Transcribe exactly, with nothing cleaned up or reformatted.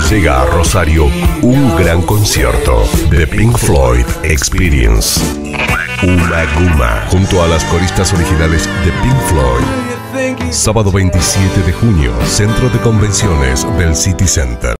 Llega a Rosario un gran concierto de Pink Floyd Experience. Uma Guma, junto a las coristas originales de Pink Floyd. Sábado veintisiete de junio, Centro de Convenciones del City Center.